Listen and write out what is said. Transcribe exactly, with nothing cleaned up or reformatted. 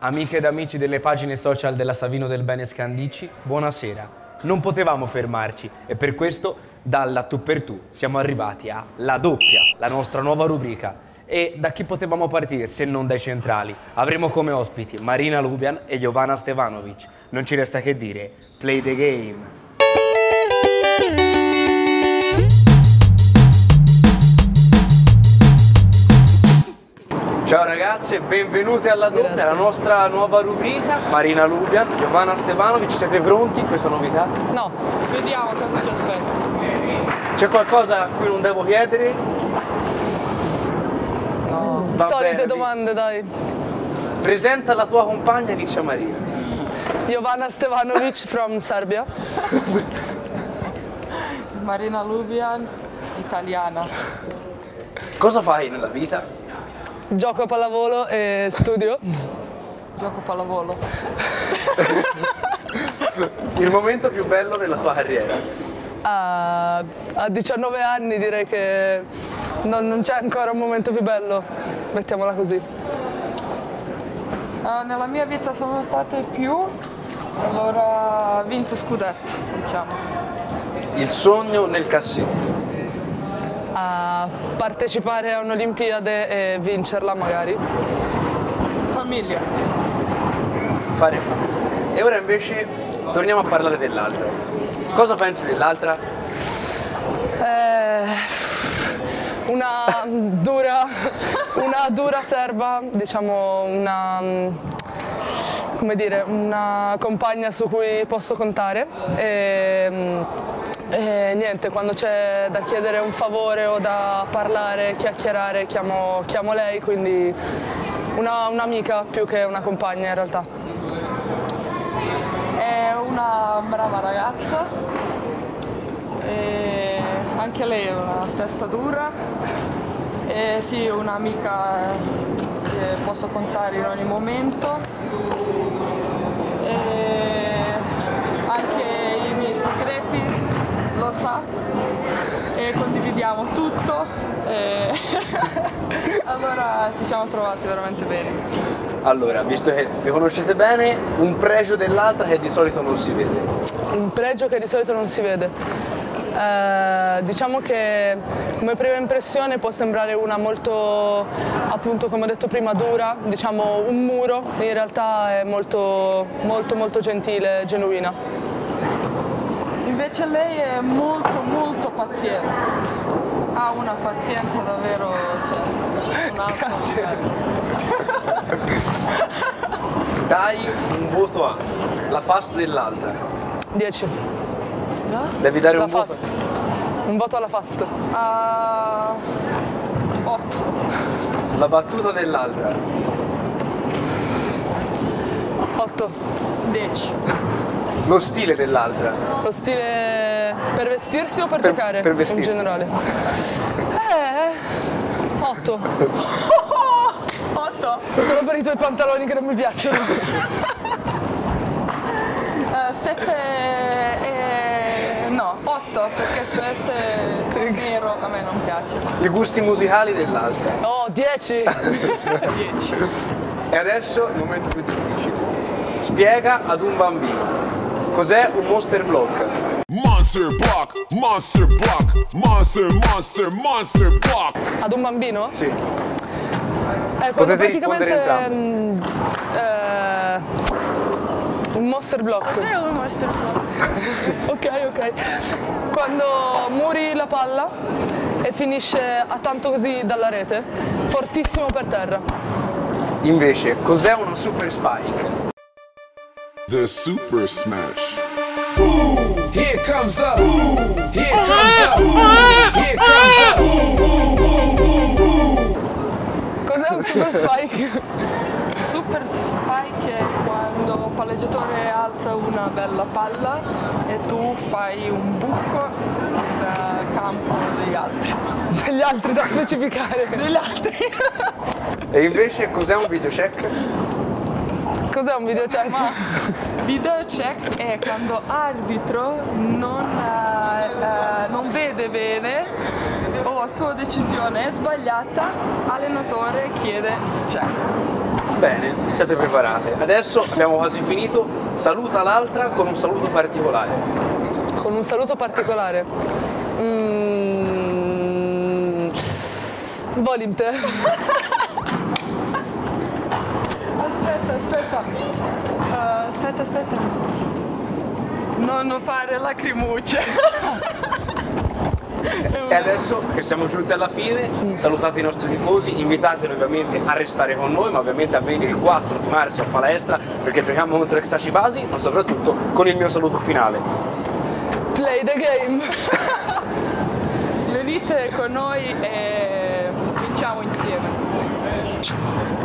Amiche ed amici delle pagine social della Savino del Bene Scandicci, buonasera. Non potevamo fermarci e per questo, dalla tu per tu, siamo arrivati a La Doppia, la nostra nuova rubrica. E da chi potevamo partire se non dai centrali? Avremo come ospiti Marina Lubian e Jovana Stevanovic. Non ci resta che dire, play the game! Ciao ragazze, benvenute alla Doppia, la nostra nuova rubrica. Marina Lubian, Jovana Stevanovic, siete pronti in questa novità? No, vediamo cosa ci aspetta. C'è qualcosa a cui non devo chiedere? No. Va Solite bene. domande, dai. Presenta la tua compagna, inizia Marina. Jovana Stevanovic from Serbia. Marina Lubian, italiana. Cosa fai nella vita? Gioco a pallavolo e studio. Gioco pallavolo. Il momento più bello della tua carriera? A, a diciannove anni direi che non, non c'è ancora un momento più bello, mettiamola così. Uh, nella mia vita sono state più, allora ho vinto scudetto, diciamo. Il sogno nel cassetto? A partecipare a un'Olimpiade e vincerla magari. Famiglia. Fare famiglia. E ora invece torniamo a parlare dell'altra. Cosa pensi dell'altra? Eh, una dura, una dura serba, diciamo una, come dire, una compagna su cui posso contare. E, E niente, quando c'è da chiedere un favore o da parlare, chiacchierare, chiamo, chiamo lei, quindi una, un'amica più che una compagna in realtà. È una brava ragazza, e anche lei è una testa dura, e sì, un'amica che posso contare in ogni momento. E anche i miei segreti lo sa e condividiamo tutto e allora ci siamo trovati veramente bene. Allora, visto che vi conoscete bene, un pregio dell'altra che di solito non si vede. Un pregio che di solito non si vede. Eh, diciamo che come prima impressione può sembrare una molto, appunto come ho detto prima, dura, diciamo un muro, in realtà è molto molto molto gentile, genuina. Invece lei è molto molto paziente, ha una pazienza davvero, cioè, un altro. Grazie. Dai un voto a la fast dell'altra. dieci. No? Devi dare La un voto. fast. Un voto alla fast. Uh, otto. La battuta dell'altra. otto. dieci. Lo stile dell'altra. Lo stile per vestirsi o per, Per- giocare? per vestirsi. In generale. Eh. otto. otto. Solo per i tuoi pantaloni che non mi piacciono. sette e... no, otto, perché se veste nero a me non piace. I gusti musicali dell'altra. Oh, dieci. dieci. E adesso il momento più difficile. Spiega ad un bambino cos'è un monster block. Monster block, monster block, monster, monster, monster block. Ad un bambino? Sì. Eh, quando Potete praticamente, rispondere mm, eh, un monster block. È un monster block. Ok, ok. Quando muri la palla e finisce a tanto così dalla rete, fortissimo per terra. Invece, cos'è una super spike? The Super Smash. Boom! Here comes up. Boom! Here comes up. Boom! Here comes up. Boom! Boom! Boom! Boom! Boom! Cos'è un super spike? Super spike è quando un palleggiatore alza una bella palla e tu fai un buco nel campo degli altri. Degli altri da specificare. Degli altri. E invece, cos'è un video check? Cos'è un video check? Ma video check è quando arbitro non, eh, eh, non vede bene o a sua decisione è sbagliata, allenatore chiede check. Bene, siete preparate. Adesso abbiamo quasi finito. Saluta l'altra con un saluto particolare. Con un saluto particolare. Mm... Volim te. Aspetta, aspetta. Uh, aspetta, aspetta. No, non fare lacrimucce. E adesso che siamo giunti alla fine, salutate i nostri tifosi, invitateli ovviamente a restare con noi, ma ovviamente a venire il quattro di marzo a palestra perché giochiamo contro Extaci Basi, ma soprattutto con il mio saluto finale. Play the game. Venite con noi e vinciamo insieme.